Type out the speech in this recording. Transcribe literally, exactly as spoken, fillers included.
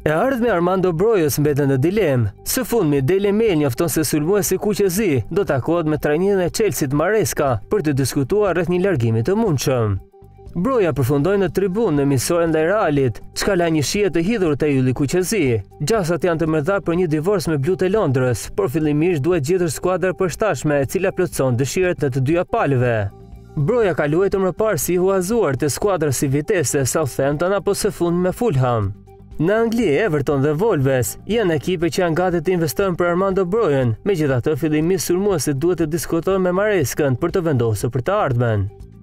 E ardhmi Armando Brojas mbeten në dilemë. Së fundmi Daily Mail njofton se sulmuesi Kuqezi do takohet me trajnerin e Chelsea Maresca për të diskutuar rreth një largimi të mundshëm. Broja përfundoi në tribunë në misionin ndaj Realit, çka la një shije të hidhur te Ylli Kuqezi. Gjasat janë të mëdha për një divorc me blut e Londrës, por fillimisht duhet gjetur skuadër përshtatshme e cila plotson dëshirat e të dyja palëve. Broja ka luajtur më parë si i huazuar te skuadra si Vitesse, Southampton apo së fundi me Fulham. Në Angli, Everton dhe Wolves janë ekipe që janë gati të investojnë për Armando Brojan, megjithatë fillimisht sulmuesi duhet të diskutojë me Marescën për të vendosur për të ardhmen.